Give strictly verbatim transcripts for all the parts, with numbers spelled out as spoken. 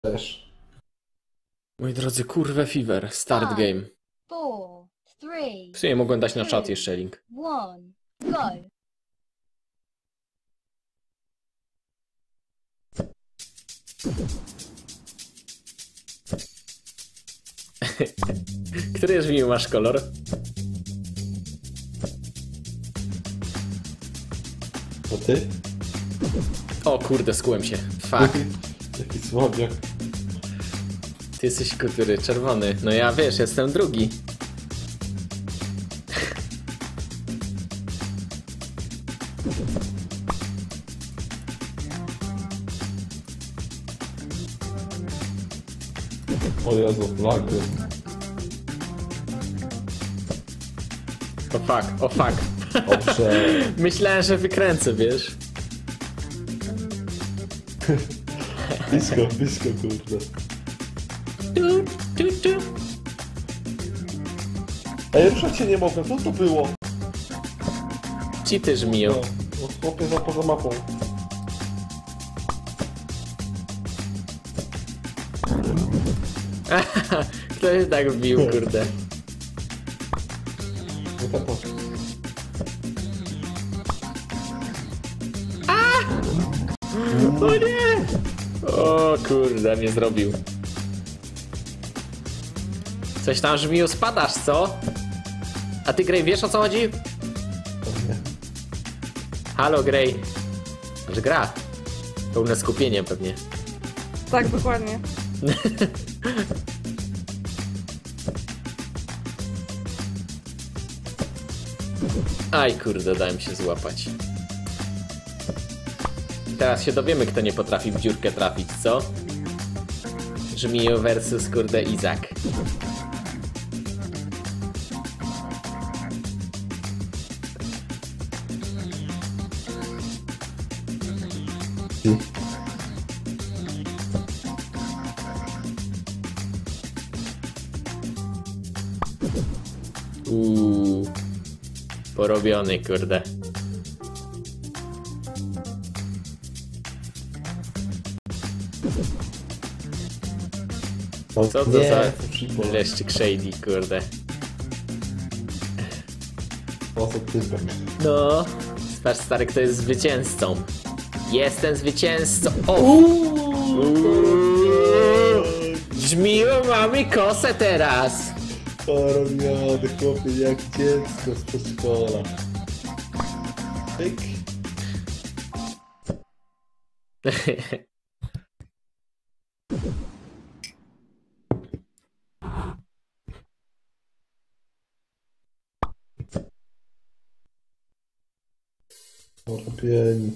Też. Moi drodzy, kurwa Fever, start game. Four, three, W sumie mogłem dać na czat jeszcze link. one, go. Który już mi masz kolor? To ty? O kurde, skułem się. Fuck. Jaki słabiak. Ty jesteś który czerwony. No ja wiesz, jestem drugi. O Jezu, lagry. O fuck, o fuck. Dobrze. Myślałem, że wykręcę, wiesz? Blisko, blisko, kurde. Tu, tu, tu. Ej, ruszać się nie mogę, co to było? Ci też miją. No, no chłopie za poza mapą. Kto się tak wbił, kurde? Nie tak to. O nie! O kurde, mnie zrobił. Coś tam, Żmiju, spadasz, co? A ty, Grey, wiesz o co chodzi? Halo, Grey. Aż gra. Pełne skupienie pewnie. Tak, dokładnie. Aj, kurde, dałem się złapać. Teraz się dowiemy, kto nie potrafi w dziurkę trafić, co? Żmiju versus, kurde, Izak. Uuu. Porobiony, kurde. No, Co to nie, za to przypomnę. leszczyk shady, kurde. O co typek. No, sprawdź, stary, kto jest zwycięzcą. Jestem zwycięzcą. O! Uuu. Żmiju, mamy kosę teraz. Porobiony, chłopie, jak dziecko z przedszkola. Tyk. Porobieni.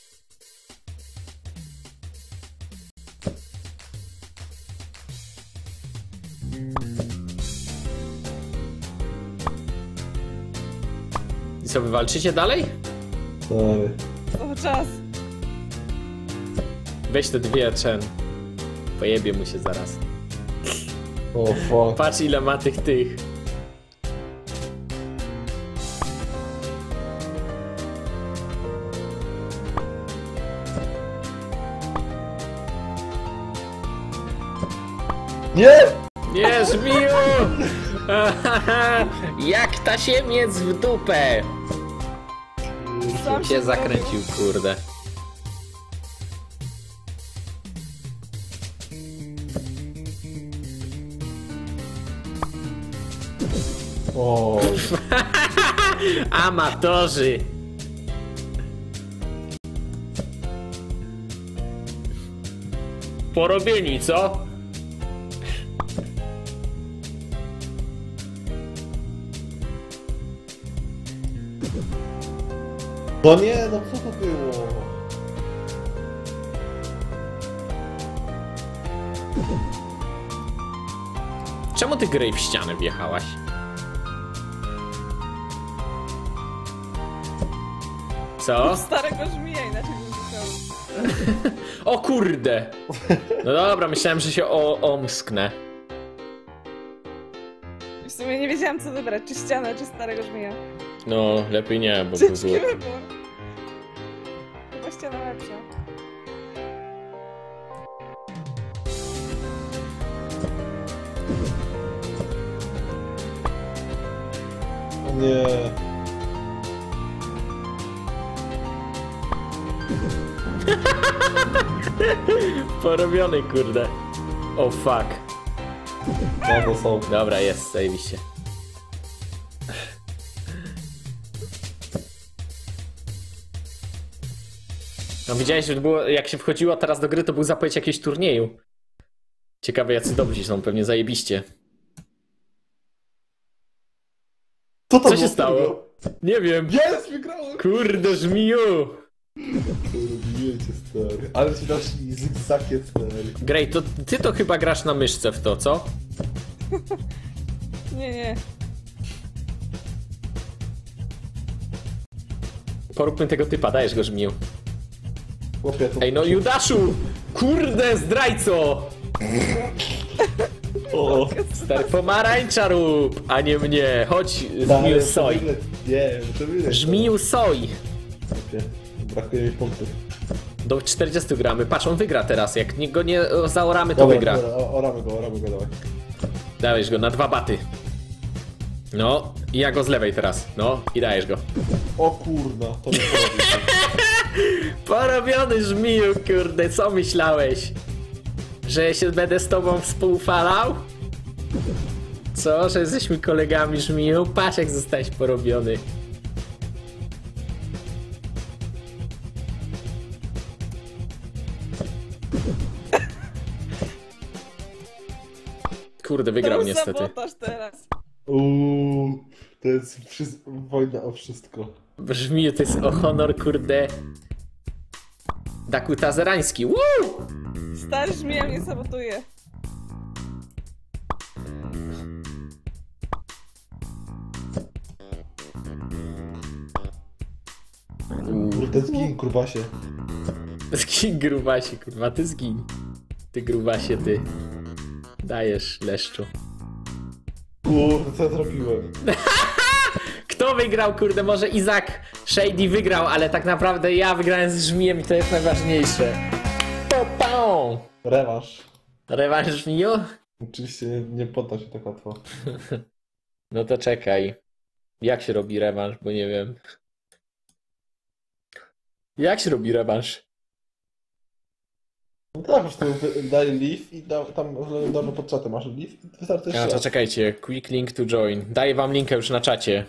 I co, wy walczycie dalej? Stary. Cały czas. Weź te dwie, Chen. Pojebie mu się zaraz. O fuck. Patrz, ile ma tych tych. Nie! Nie, Żmiju! Jak tasiemiec w dupę! Sam Się zakręcił, kurde. O, Amatorzy! Porobieni, co? no nie, no co to było? Czemu ty, Grey, w ścianę wjechałaś? Co? Starego żmija, inaczej bym myślał. O kurde! No dobra, myślałem, że się o omsknę. W sumie nie wiedziałam, co wybrać, czy ścianę, czy starego żmija. No, lepiej nie, bo by Ciężki było... wybór. Chyba ściana lepsza. Nie. Porobiony, kurde. Oh fuck. No to są. Dobra, jest, zajebiście. No widziałeś, że było, jak się wchodziło teraz do gry, to był zapowiedź jakiegoś turnieju. Ciekawe, jacy dobrzy są, pewnie zajebiście. Co to Co się było stało? tego? Nie wiem. Jest, wygrałem! Kurde, żmiju! Kurde, cię, stary. Ale ci dasz zygzakie, stary. Grey, to ty to chyba grasz na myszce w to, co? Nie, nie. Poróbmy tego typa, dajesz go żmiju. Chłopie, to... Ej, no Judaszu! Kurde, zdrajco! O, Stary, pomarańcza rób, a nie mnie. Chodź, stary, żmiju to soj. wygle- Nie, to widać. Żmiju soj. Chłopie, brakuje mi punktów. Do czterdziestu gramy. Patrz, on wygra teraz. Jak nie- go nie zaoramy, to Dobra, wygra. dobra, o- oramy go, oramy go, dawaj. Dajesz go na dwa baty. No, i ja go z lewej teraz. No, i dajesz go. O kurna, to nie porobi. Porobiony żmiju, kurde, co myślałeś? Że ja się będę z tobą współfalał? Co? Że jesteśmy kolegami żmiju? Patrz, jak zostałeś porobiony. Kurde, wygrał To niestety. sabotaż teraz. Uuu, to jest wszy- wojna o wszystko. Żmiju, to jest o honor, kurde. Dakuta Zerański. Woo! Stary żmija mnie sabotuje. Kurde, zgin, kurwasie. Zgin, grubasie, kurwa, ty zgin. Ty grubasie, ty. Dajesz, leszczu. Kurde, co ja zrobiłem? Kto wygrał, kurde? Może Izak Shady wygrał, ale tak naprawdę ja wygrałem z żmijem i to jest najważniejsze. Popą! Rewanż. Rewanż żmiju? Oczywiście nie, nie podda się tak łatwo. No to czekaj. Jak się robi rewanż, bo nie wiem. Jak się robi rewanż? No tak, po prostu wy- daj leave i da, tam dawno pod czatem masz leave i wystarczy A, jeszcze to raz. czekajcie. Quick link to join. Daję wam linkę już na czacie.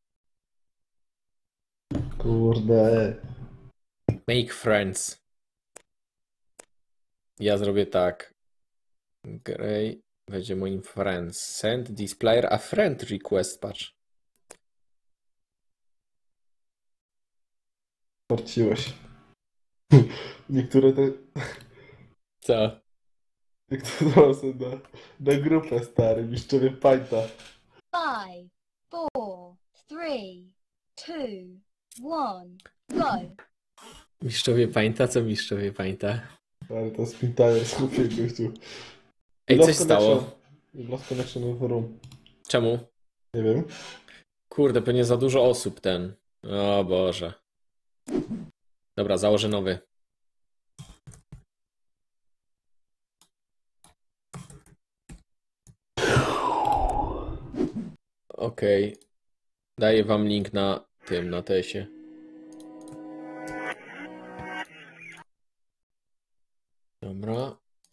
Kurde. Make friends. Ja zrobię tak. Grey będzie moim friends. Send this player a friend request, patrz. Porciłeś. Niektóre te... Co? Niektóre są na, na grupę, stary, mistrzowie Pańta. Five, four, three, two, one, go. Mistrzowie Pańta? Co mistrzowie Pańta? Ale to spintaje, skupię gościu. Ej, Lost coś stało. connection. Lost connection of room. Czemu? Nie wiem. Kurde, pewnie za dużo osób ten. O Boże. Dobra, założę nowy. Okej. Daję wam link na tym, na tesie. Dobra.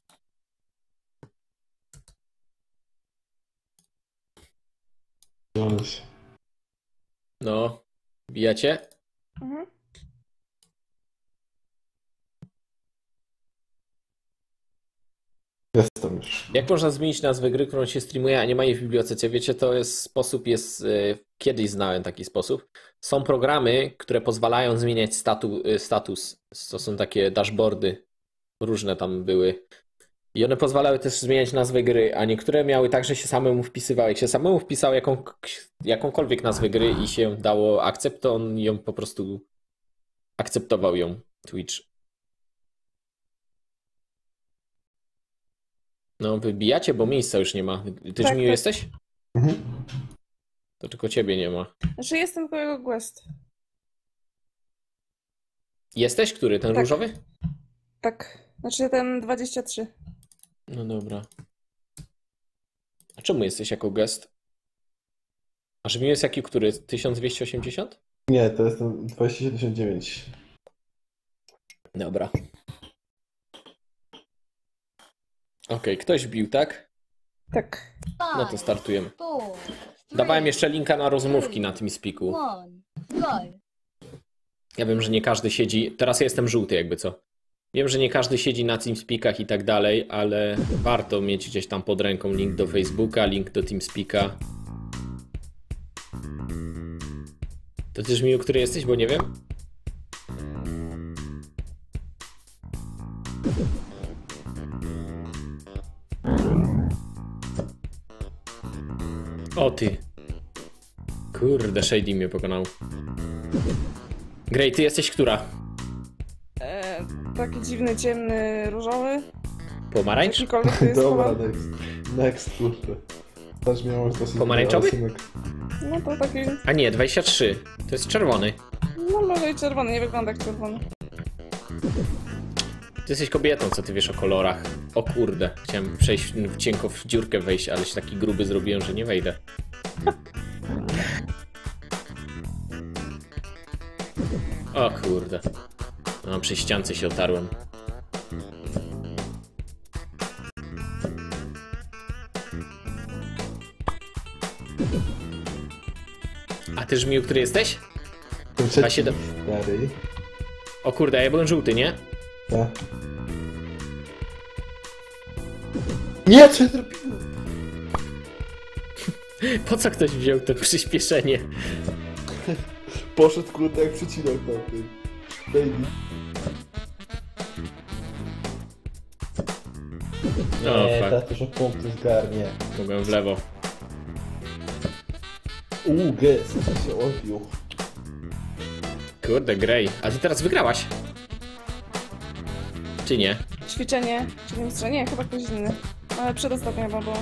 Weź. No. Bijacie? Mhm. Jestem już. Jak można zmienić nazwę gry, którą się streamuje, a nie ma jej w bibliotece? Wiecie, to jest sposób, jest, y, kiedyś znałem taki sposób. Są programy, które pozwalają zmieniać statu, y, status. To są takie dashboardy. Różne tam były. I one pozwalały też zmieniać nazwę gry, a niektóre miały tak, że się samemu wpisywały. Jak się samemu wpisał jaką, jakąkolwiek nazwę gry i się dało akcept, to on ją po prostu akceptował ją, Twitch. No, wybijacie, bo miejsca już nie ma. Ty Tak, Żmiju tak. jesteś? Mhm. To tylko ciebie nie ma. Znaczy jestem koło Quest. Jesteś? Który? Ten Tak. różowy? Tak. Znaczy ten dwadzieścia trzy. No dobra. A czemu jesteś jako gest? A Żmiu jest jaki, który? tysiąc dwieście osiemdziesiąt? Nie, to jest ten dwadzieścia siedemdziesiąt dziewięć. Dobra. Okej, ktoś bił, tak? Tak. No to Five, startujemy. four, Dawałem three, jeszcze linka na rozmówki na TeamSpeaku. one, go. Ja wiem, że nie każdy siedzi. Teraz ja jestem żółty, jakby co. Wiem, że nie każdy siedzi na TeamSpeakach i tak dalej, ale warto mieć gdzieś tam pod ręką link do Facebooka, link do TeamSpeaka. To też Miu, który jesteś, bo nie wiem. O ty. Kurde, Shady mnie pokonał. Grey, ty jesteś która? E, taki dziwny, ciemny, różowy. Pomarańcz? Jakikolwiek to jest Dobra, kolor. next. Next, kurde. Też miałem dosyć... Pomarańczowy? synek. No to taki, A nie, dwadzieścia trzy. To jest czerwony. no może i czerwony, nie wygląda jak czerwony. Ty jesteś kobietą, co ty wiesz o kolorach? O kurde, chciałem przejść w cienko w dziurkę wejść, ale się taki gruby zrobiłem, że nie wejdę. O kurde. No, przy ściance się otarłem. A ty Żmiu, który jesteś? Ten trzeci siedem. stary. O kurde, ja byłem żółty, nie? Tak. Nie, co ja zrobiłem? Po co ktoś wziął to przyspieszenie? Poszedł kurde jak przecinek na tym. Baby. O, Nie, fuck. teraz dużo punktów zgarnie. Mogłem w lewo. Uuu, gest, się odbił. Kurde, Grey. A ty teraz wygrałaś? Czy nie? Ćwiczenie, czyli mistrza, nie, chyba ktoś inny. Ale przedostatnia chyba było.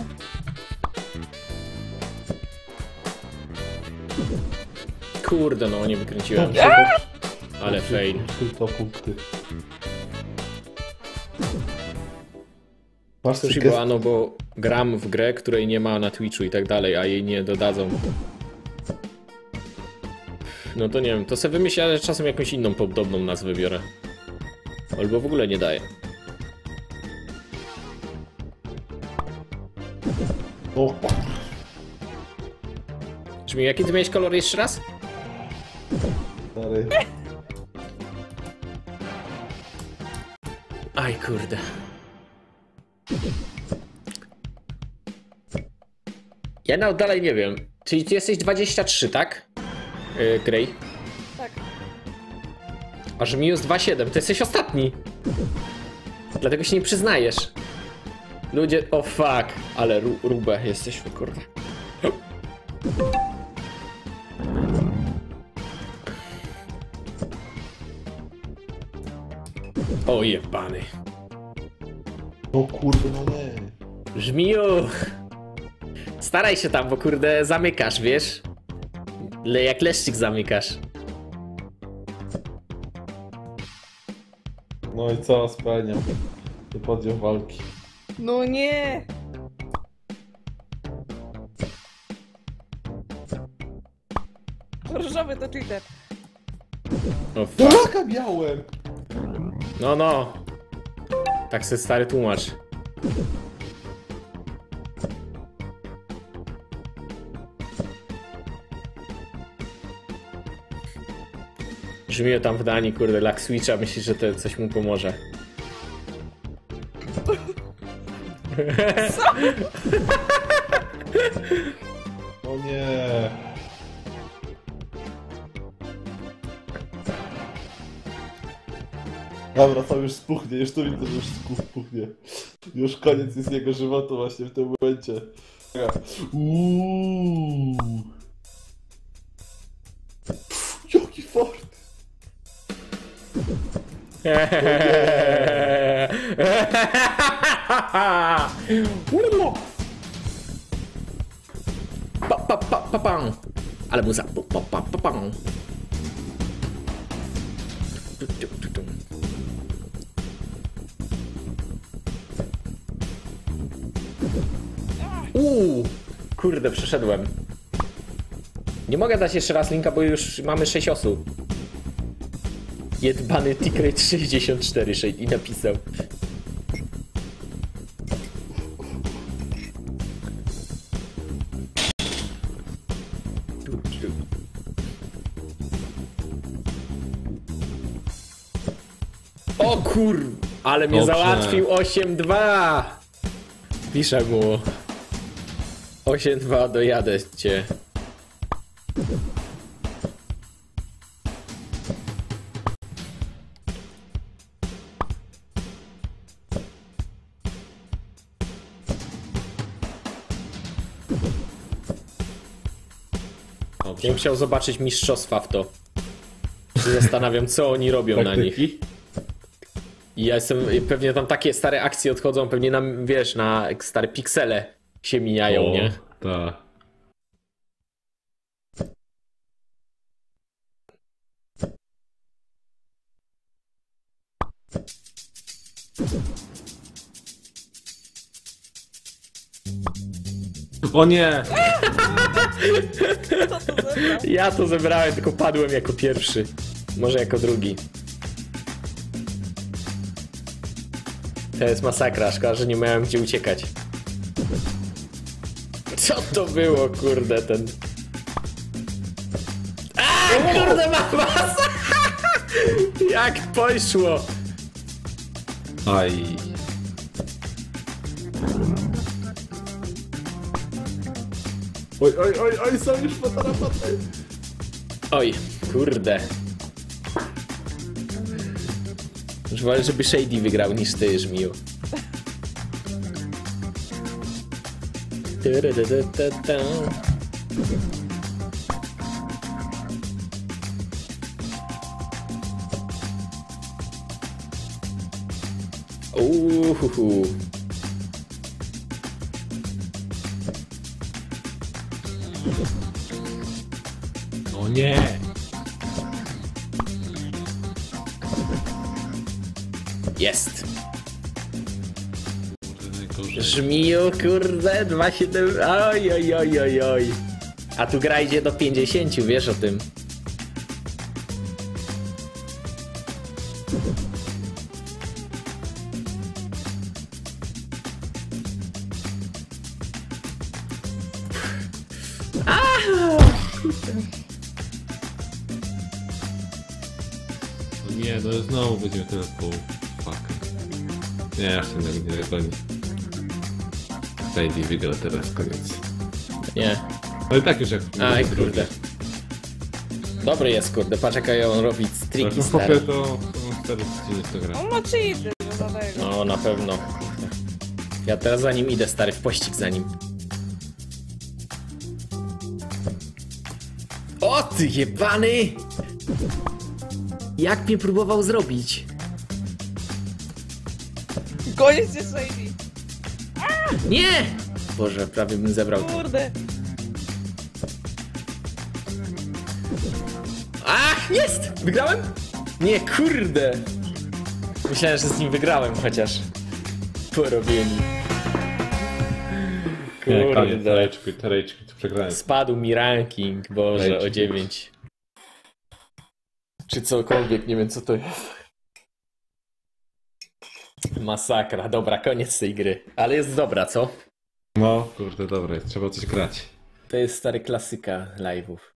Kurde, no nie wykręciłem. Ale fail. To punkty. Masz Cóż, coś bo gest... ano, bo gram w grę, której nie ma na Twitchu i tak dalej, a jej nie dodadzą. No to nie wiem, to sobie wymyślę, ale czasem jakąś inną podobną nazwę biorę. Albo w ogóle nie daję. O, Brzmi, jaki ty miałeś kolor jeszcze raz? stary. Aj kurde. Ja nawet dalej nie wiem. Czyli ty jesteś dwadzieścia trzy, tak? Yy, Grey. Tak. A że mi jest dwa siedem, to jesteś ostatni. Dlatego się nie przyznajesz. Ludzie, o fuck. Ale ru rubę jesteśmy, kurde. O jebany. No kurde, no nie. Żmiju! Staraj się tam, bo kurde zamykasz, wiesz? Le jak leszczyk zamykasz. No i co, spełniam. Nie podjął walki. No nie! Różowy to cheater. O No fuck. laka miałem! No no. Tak se stary tłumacz. Brzmi tam w Danii, kurde, lak switcha, myślisz, że to coś mu pomoże. O nie. Dobra, to już spuchnie, już to widzę, że już spuchnie. Już koniec jest jego żywota właśnie w tym momencie. Uuuu. Pff, jaki fart. Pa, pa, pa, pa, pam. Ale muza. Pa, pa, pa, pa, pam. Tu, tu, tu, tu. Uuu, kurde, przeszedłem. Nie mogę dać jeszcze raz linka, bo już mamy sześć osób. Jedbany Tikrate sześćdziesiąt cztery i napisał. O kur... Ale mnie Dobrze. załatwił osiem dwa. Piszę mu. osiem dwa, dojadę cię. Dobrze. Ja bym chciał zobaczyć mistrzostwa w to. Się zastanawiam, co oni robią na nich. Taktyki? I ja jestem, pewnie tam takie stare akcje odchodzą, pewnie nam, wiesz, na stare piksele się mijają, O, nie? tak. O nie! Co to za... Ja to zebrałem, tylko padłem jako pierwszy. Może jako drugi. To jest masakra, szkoda, że nie miałem gdzie uciekać. Co to było, kurde, ten... A, kurde, mam was! Jak poszło! Aj. Oj, oj, oj, oj, są już fotarapaty. Oj, kurde. Już wolę, żeby Shady wygrał niż ty, Żmiju. Tyryryrytyta. Uhuhu. O nie! Jest. Kurde, najgorzej. Żmiju, kurde, dwa siedem. Oj, oj, oj, oj, oj. A tu gra idzie do pięćdziesięciu, wiesz o tym. O nie, no znowu będziemy teraz po... Fuck. Nie, ja się nie dogoni. Shady wygra teraz, koniec. Nie. Ale tak już jak... Aj, kurde. Dobry jest, kurde, patrz jaka ją robi triki No stare. to są cztery przecinek to gra. On ma cheaty, że dlatego. No, na pewno. Ja teraz za nim idę, stary, w pościg za nim. O ty jebany! Jak mnie próbował zrobić? Gonię cię, Shady. Nie! Boże, prawie bym zebrał to. Kurde. Ach, jest! Wygrałem? Nie, kurde! Myślałem, że z nim wygrałem chociaż. Porobieni. Nie, koniec, Kurde. tereczki, tereczki, to przegrałem. Spadł mi ranking, Boże, Rage. o dziewięć. Czy cokolwiek, nie wiem co to jest. Masakra, dobra, koniec tej gry. Ale jest dobra, co? No, kurde, dobre, trzeba coś grać. To jest stary klasyka live'ów.